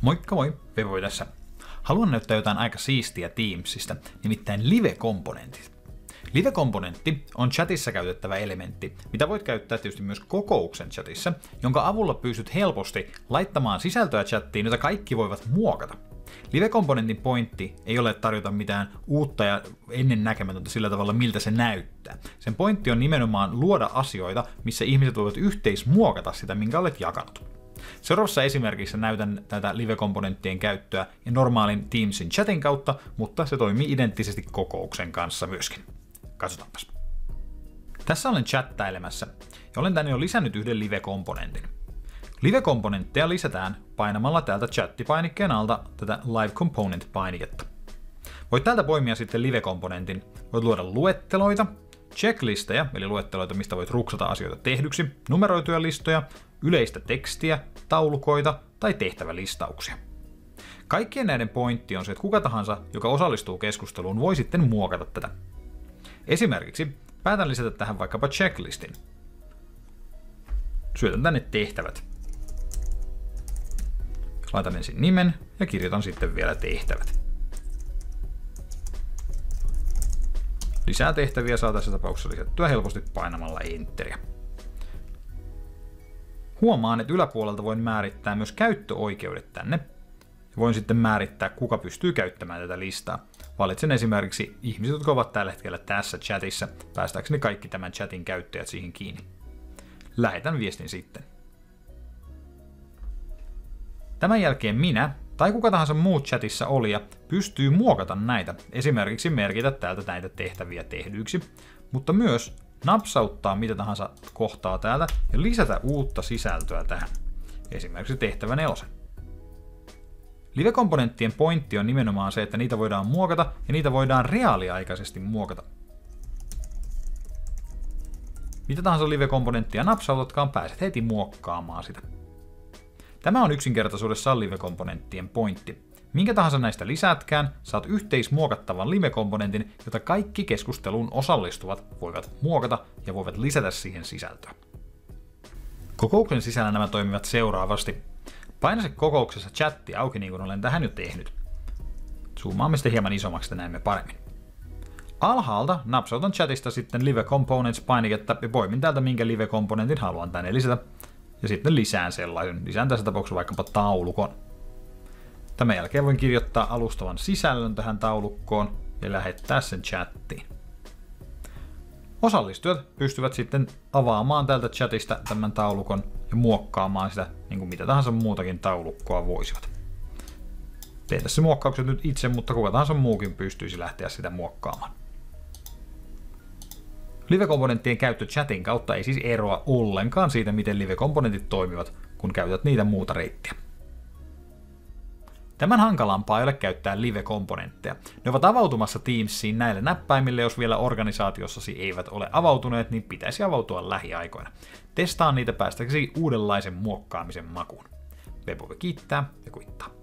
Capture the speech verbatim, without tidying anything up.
Moikka moi, Vevoi tässä. Haluan näyttää jotain aika siistiä Teamsista, nimittäin live-komponentit. Live-komponentti on chatissa käytettävä elementti, mitä voit käyttää tietysti myös kokouksen chatissa, jonka avulla pystyt helposti laittamaan sisältöä chattiin, jota kaikki voivat muokata. Live-komponentin pointti ei ole tarjota mitään uutta ja ennen näkemätöntä sillä tavalla, miltä se näyttää. Sen pointti on nimenomaan luoda asioita, missä ihmiset voivat yhteismuokata sitä, minkä olet jakanut. Seuraavassa esimerkissä näytän tätä live-komponenttien käyttöä ja normaalin Teamsin chatin kautta, mutta se toimii identtisesti kokouksen kanssa myöskin. Katsotaanpas. Tässä olen chattailemassa ja olen tänne jo lisännyt yhden live-komponentin. Live-komponentteja lisätään painamalla täältä chatti-painikkeen alta tätä Live Component-painiketta. Voit täältä poimia sitten live-komponentin, voit luoda luetteloita, checklisteja, eli luetteloita, mistä voit ruksata asioita tehdyksi, numeroituja listoja, yleistä tekstiä, taulukoita tai tehtävälistauksia. Kaikkien näiden pointti on se, että kuka tahansa, joka osallistuu keskusteluun, voi sitten muokata tätä. Esimerkiksi päätän lisätä tähän vaikkapa checklistin. Syötän tänne tehtävät. Laitan ensin nimen ja kirjoitan sitten vielä tehtävät. Lisää tehtäviä saa tässä tapauksessa lisättyä helposti painamalla Enteriä. Huomaan, että yläpuolelta voin määrittää myös käyttöoikeudet tänne. Voin sitten määrittää, kuka pystyy käyttämään tätä listaa. Valitsen esimerkiksi ihmiset, jotka ovat tällä hetkellä tässä chatissa, päästääkseni kaikki tämän chatin käyttäjät siihen kiinni. Lähetän viestin sitten. Tämän jälkeen minä tai kuka tahansa muu chatissa olija pystyy muokata näitä, esimerkiksi merkitä täältä näitä tehtäviä tehdyiksi, mutta myös napsauttaa mitä tahansa kohtaa täältä ja lisätä uutta sisältöä tähän, esimerkiksi tehtävä nelosen. Live-komponenttien pointti on nimenomaan se, että niitä voidaan muokata ja niitä voidaan reaaliaikaisesti muokata. Mitä tahansa live-komponenttia napsautatkaan, pääset heti muokkaamaan sitä. Tämä on yksinkertaisuudessaan live-komponenttien pointti. Minkä tahansa näistä lisätkään, saat yhteismuokattavan live-komponentin, jota kaikki keskusteluun osallistuvat voivat muokata ja voivat lisätä siihen sisältöä. Kokouksen sisällä nämä toimivat seuraavasti. Paina se kokouksessa chatti auki niin kuin olen tähän jo tehnyt. Zoomaamme sitten hieman isommaksi, että näemme paremmin. Alhaalta napsautan chatista sitten Live Components-painiketta ja poimin täältä minkä live-komponentin haluan tänne lisätä. Ja sitten lisään sellaisen. Lisään tässä tapauksessa vaikkapa taulukon. Tämän jälkeen voin kirjoittaa alustavan sisällön tähän taulukkoon ja lähettää sen chattiin. Osallistujat pystyvät sitten avaamaan täältä chatista tämän taulukon ja muokkaamaan sitä niin kuin mitä tahansa muutakin taulukkoa voisivat. Teen tässä muokkaukset nyt itse, mutta kuka tahansa muukin pystyisi lähteä sitä muokkaamaan. Live-komponenttien käyttö chatin kautta ei siis eroa ollenkaan siitä, miten live-komponentit toimivat, kun käytät niitä muuta reittiä. Tämän hankalampaa ei ole käyttää live-komponentteja. Ne ovat avautumassa Teamsiin näille näppäimille, jos vielä organisaatiossasi eivät ole avautuneet, niin pitäisi avautua lähiaikoina. Testaa niitä päästäksesi uudenlaisen muokkaamisen makuun. Vevoi kiittää ja kuittaa.